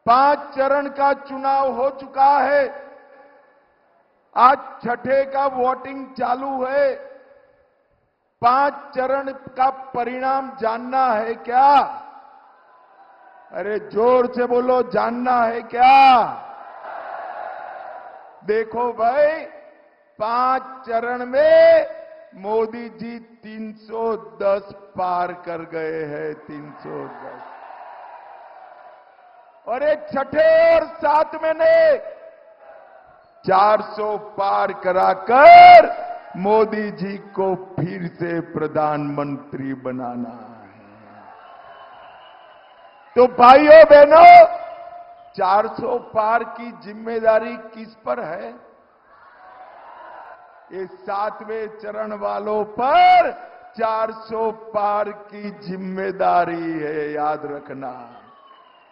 5 चरण का चुनाव हो चुका है। आज छठे का वोटिंग चालू है। 5 चरण का परिणाम जानना है क्या? अरे जोर से बोलो, जानना है क्या? देखो भाई, 5 चरण में मोदी जी 310 पार कर गए हैं। 310। और एक छठे और 7वें ने 400 पार कराकर मोदी जी को फिर से प्रधानमंत्री बनाना है। तो भाइयों बहनों, 400 पार की जिम्मेदारी किस पर है? ये 7वें चरण वालों पर 400 पार की जिम्मेदारी है, याद रखना।